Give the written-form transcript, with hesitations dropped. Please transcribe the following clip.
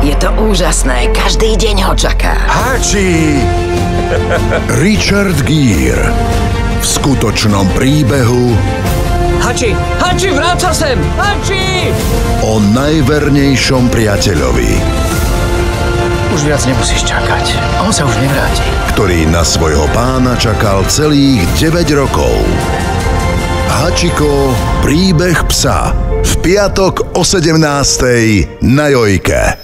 Je to úžasné, každý deň ho čaká. Hači! Richard Gere v skutočnom príbehu Hači, vráť sa sem! Hači! o najvernejšom priateľovi, Už viac nemusíš čakať. On sa už nevráti. ktorý na svojho pána čakal celých 9 rokov. Hachiko, príbeh psa. V piatok o 17:00 na Jojke.